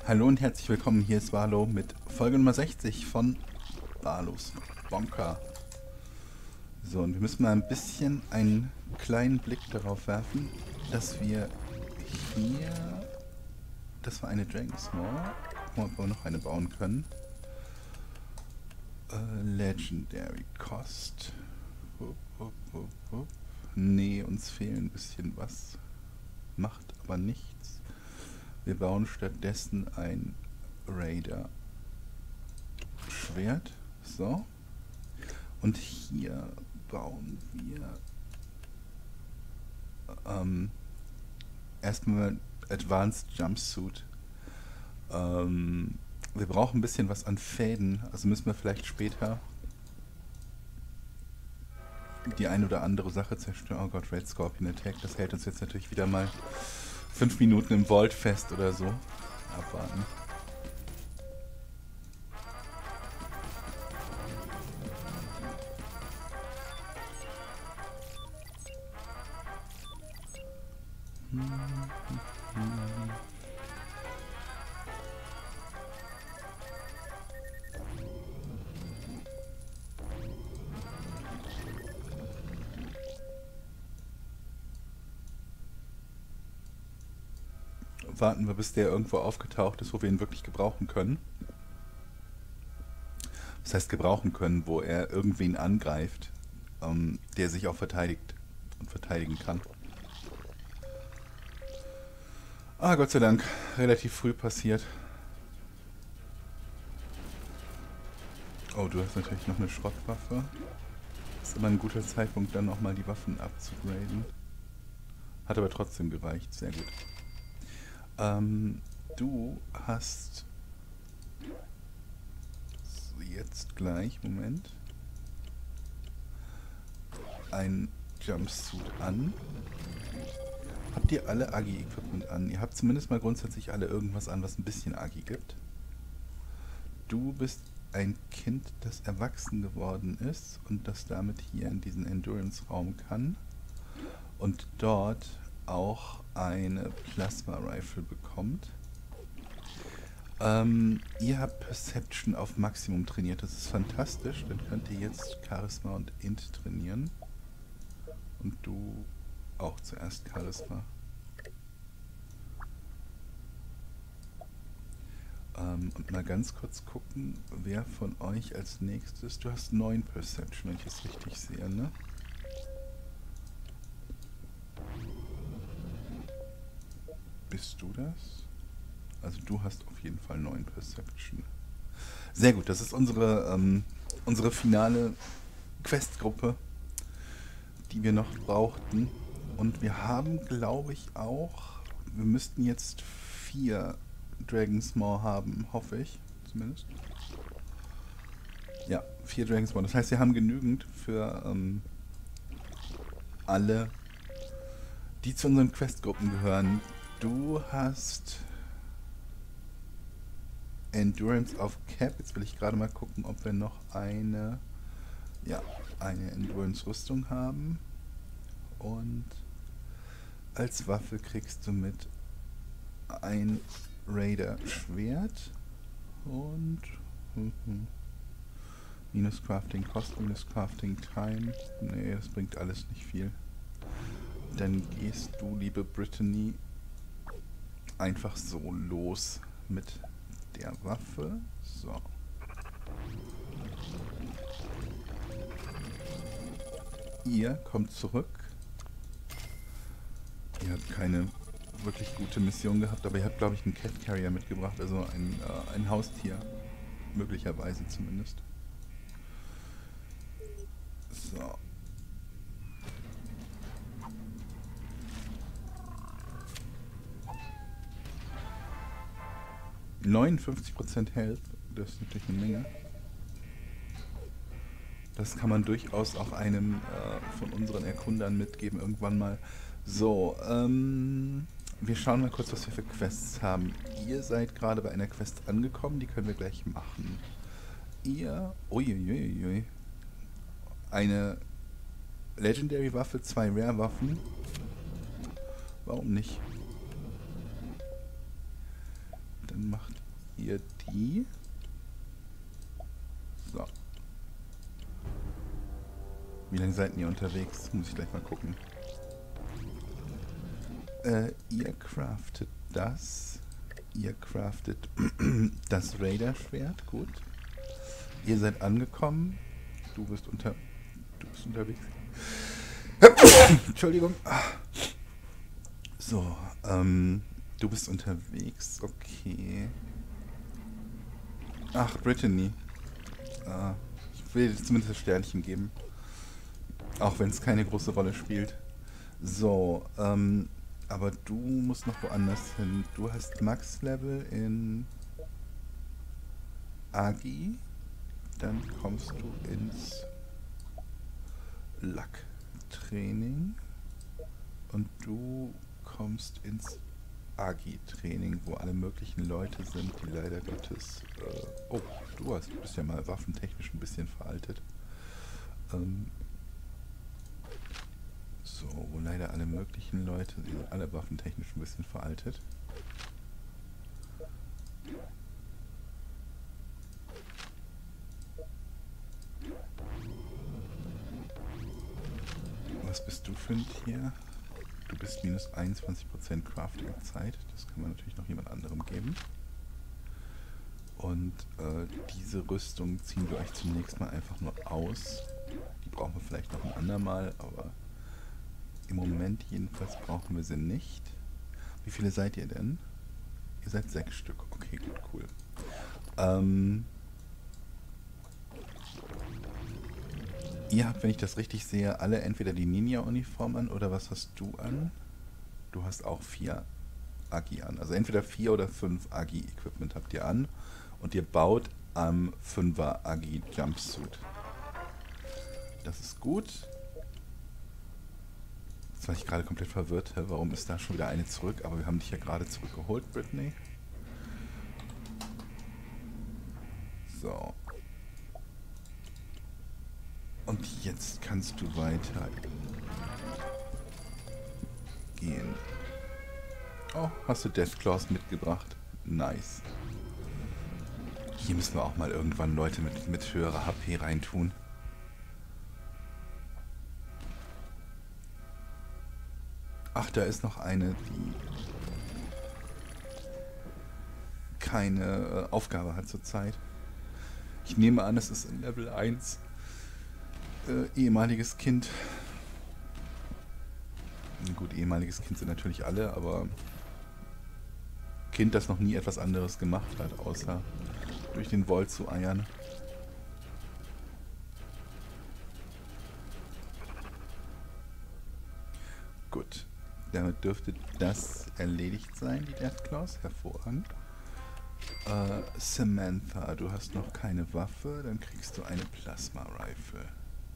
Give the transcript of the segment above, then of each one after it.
Hallo und herzlich willkommen, hier ist Valo mit Folge Nummer 60 von Valos Bonker. So, und wir müssen mal ein bisschen einen kleinen Blick darauf werfen, dass wir hier, das war eine Dragon's Maw, gucken wir, ob wir noch eine bauen können. Legendary Cost. Hup, hup, hup, hup. Nee, uns fehlt ein bisschen was, macht aber nichts. Wir bauen stattdessen ein Raider Schwert. So. Und hier bauen wir erstmal Advanced Jumpsuit. Wir brauchen ein bisschen was an Fäden. Also müssen wir vielleicht später die ein oder andere Sache zerstören. Oh Gott, Red Scorpion Attack. Das hält uns jetzt natürlich wieder mal 5 Minuten im Vault fest oder so. Abwarten. Warten wir, bis der irgendwo aufgetaucht ist, wo wir ihn wirklich gebrauchen können. Das heißt gebrauchen können, wo er irgendwen angreift, der sich auch verteidigt und verteidigen kann. Ah, Gott sei Dank, relativ früh passiert. Oh, du hast natürlich noch eine Schrottwaffe. Ist immer ein guter Zeitpunkt, dann nochmal die Waffen abzugraden. Hat aber trotzdem gereicht, sehr gut. Du hast jetzt gleich, Moment, ein Jumpsuit an. Habt ihr alle Agi-Equipment an? Ihr habt zumindest mal grundsätzlich alle irgendwas an, was ein bisschen Agi gibt. Du bist ein Kind, das erwachsen geworden ist und das damit hier in diesen Endurance-Raum kann und dort auch eine Plasma-Rifle bekommt. Ihr habt Perception auf Maximum trainiert, das ist fantastisch. Dann könnt ihr jetzt Charisma und Int trainieren. Und du auch zuerst Charisma. Und mal ganz kurz gucken, wer von euch als nächstes... Du hast 9 Perception, wenn ich es richtig sehe, ne? Bist du das? Also du hast auf jeden Fall 9 Perception. Sehr gut, das ist unsere finale Questgruppe, die wir noch brauchten. Und wir haben, glaube ich, auch... Wir müssten jetzt 4 Dragon's Maw haben, hoffe ich, zumindest. Ja, 4 Dragon's Maw. Das heißt, wir haben genügend für alle, die zu unseren Questgruppen gehören. Du hast Endurance auf Cap. Jetzt will ich gerade mal gucken, ob wir noch eine Endurance-Rüstung haben. Und als Waffe kriegst du mit ein Raider-Schwert und minus Crafting Cost, minus Crafting Time. Nee, das bringt alles nicht viel. Dann gehst du, liebe Brittany, einfach so los mit der Waffe. So. Ihr kommt zurück. Ihr habt keine wirklich gute Mission gehabt, aber ihr habt, glaube ich, einen Cat Carrier mitgebracht, also ein Haustier. Möglicherweise zumindest. So. %, Health, das ist natürlich eine Menge. Das kann man durchaus auch einem von unseren Erkundern mitgeben, irgendwann mal. So, wir schauen mal kurz, was wir für Quests haben. Ihr seid gerade bei einer Quest angekommen, die können wir gleich machen. Ihr, uiuiuiui, eine Legendary Waffe, 2 Rare Waffen. Warum nicht? Dann Dann macht ihr die. So. Wie lange seid ihr unterwegs? Muss ich gleich mal gucken. Ihr craftet das. Ihr craftet das Raider-Schwert. Gut. Ihr seid angekommen. Du bist unterwegs. Entschuldigung. So, du bist unterwegs. Okay. Ach, Brittany. Ich will dir zumindest das Sternchen geben. Auch wenn es keine große Rolle spielt. So, aber du musst noch woanders hin. Du hast Max-Level in Agi. Dann kommst du ins Lack-Training. Und du kommst ins Agi-Training, wo alle möglichen Leute sind, die leider Gottes... oh, du bist ja mal waffentechnisch ein bisschen veraltet. So, wo leider alle möglichen Leute, die sind alle waffentechnisch ein bisschen veraltet. Was bist du für ein Tier? Du bist minus 21% Crafting-Zeit. Das kann man natürlich noch jemand anderem geben. Und diese Rüstung ziehen wir euch zunächst mal einfach nur aus. Die brauchen wir vielleicht noch ein andermal, aber im Moment jedenfalls brauchen wir sie nicht. Wie viele seid ihr denn? Ihr seid 6 Stück. Okay, gut, cool. Ihr habt, wenn ich das richtig sehe, alle entweder die Ninja-Uniform an oder was hast du an? Du hast auch 4 Agi an. Also entweder 4 oder 5 Agi-Equipment habt ihr an und ihr baut am 5er Agi-Jumpsuit. Das ist gut. Jetzt war ich gerade komplett verwirrt. Warum ist da schon wieder eine zurück? Aber wir haben dich ja gerade zurückgeholt, Brittany. So. Und jetzt kannst du weiter gehen. Oh, hast du Deathclaws mitgebracht? Nice. Hier müssen wir auch mal irgendwann Leute mit höherer HP reintun. Ach, da ist noch eine, die keine Aufgabe hat zurzeit. Ich nehme an, es ist in Level 1 ehemaliges Kind. Gut, ehemaliges Kind sind natürlich alle, aber Kind, das noch nie etwas anderes gemacht hat, außer durch den Wall zu eiern. Gut, damit dürfte das erledigt sein, die Deathclaws. Hervorragend. Samantha, du hast noch keine Waffe, dann kriegst du eine Plasma-Rifle.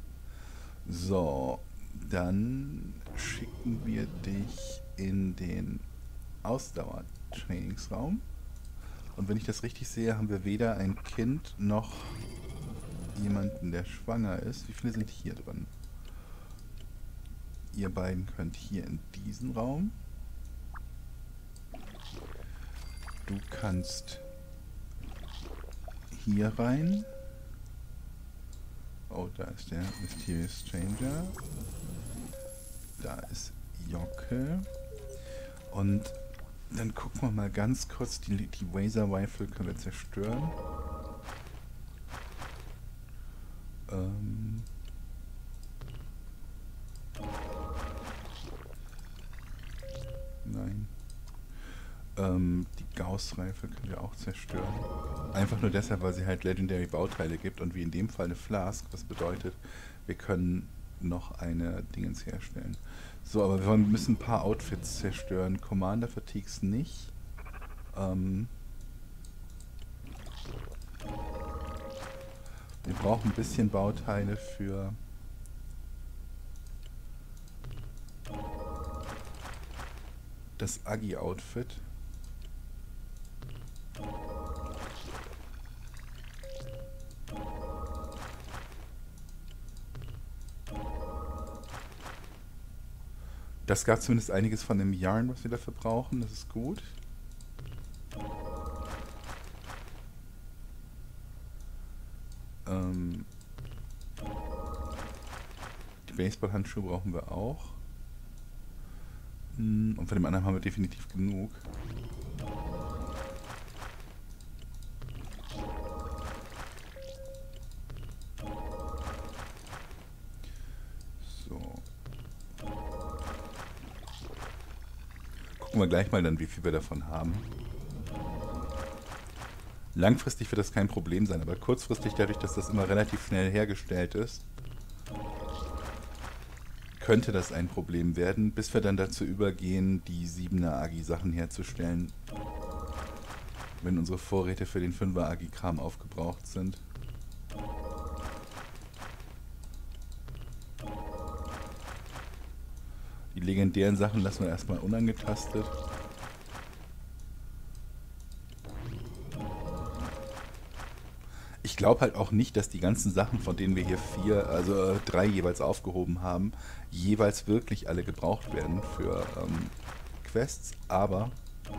So, dann schicken wir dich in den Ausdauer-Trainingsraum. Und wenn ich das richtig sehe, haben wir weder ein Kind noch jemanden, der schwanger ist. Wie viele sind hier drin? Ihr beiden könnt hier in diesen Raum. Du kannst hier rein. Oh, da ist der Mysterious Stranger. Da ist Jocke. Und dann gucken wir mal ganz kurz, die Laser Rifle können wir zerstören. Nein. Die Gauss-Rifle können wir auch zerstören. Einfach nur deshalb, weil sie halt Legendary Bauteile gibt und wie in dem Fall eine Flask, was bedeutet, wir können noch eine Dingens herstellen. So, aber wir müssen ein paar Outfits zerstören. Commander Fatigues nicht. Wir brauchen ein bisschen Bauteile für das Agi-Outfit. Das gab zumindest einiges von dem Yarn, was wir dafür brauchen. Das ist gut. Die Baseballhandschuhe brauchen wir auch. Und von dem anderen haben wir definitiv genug. So. Gucken wir gleich mal dann, wie viel wir davon haben. Langfristig wird das kein Problem sein, aber kurzfristig, dadurch, dass das immer relativ schnell hergestellt ist, könnte das ein Problem werden, bis wir dann dazu übergehen, die 7er Agi-Sachen herzustellen, wenn unsere Vorräte für den 5er Agi-Kram aufgebraucht sind. Die legendären Sachen lassen wir erstmal unangetastet. Ich glaube halt auch nicht, dass die ganzen Sachen, von denen wir hier 3 jeweils aufgehoben haben, jeweils wirklich alle gebraucht werden für Quests, aber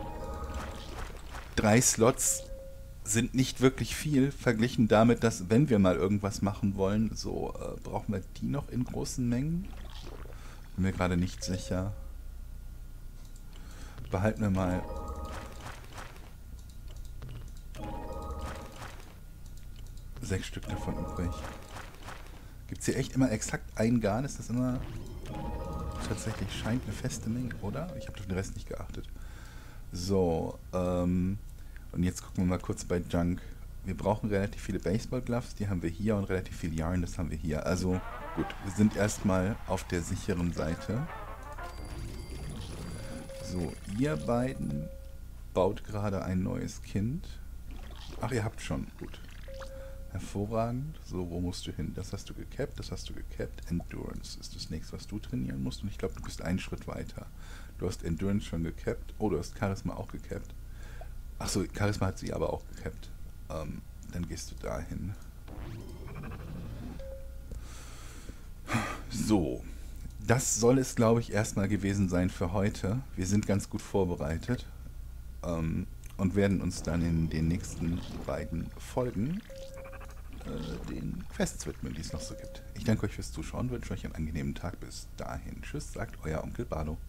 3 Slots sind nicht wirklich viel, verglichen damit, dass, wenn wir mal irgendwas machen wollen, so brauchen wir die noch in großen Mengen? Bin mir gerade nicht sicher. Behalten wir mal 6 Stück davon übrig. Gibt es hier echt immer exakt ein Garn? Ist das immer tatsächlich scheint eine feste Menge, oder? Ich habe auf den Rest nicht geachtet. So, und jetzt gucken wir mal kurz bei Junk. Wir brauchen relativ viele Baseball-Gloves, die haben wir hier, und relativ viel Yarn, das haben wir hier. Also gut, wir sind erstmal auf der sicheren Seite. So, ihr beiden baut gerade ein neues Kind. Ach, ihr habt schon, gut. Hervorragend. So, wo musst du hin? Das hast du gecapped, das hast du gecapped. Endurance ist das nächste, was du trainieren musst. Und ich glaube, du bist einen Schritt weiter. Du hast Endurance schon gecapped. Oh, du hast Charisma auch gecapped. Achso, Charisma hat sie aber auch gecapped. Dann gehst du dahin. So. Das soll es, glaube ich, erstmal gewesen sein für heute. Wir sind ganz gut vorbereitet. Und werden uns dann in den nächsten beiden Folgen den Quests widmen, die es noch so gibt. Ich danke euch fürs Zuschauen, wünsche euch einen angenehmen Tag. Bis dahin. Tschüss, sagt euer Onkel Barlo.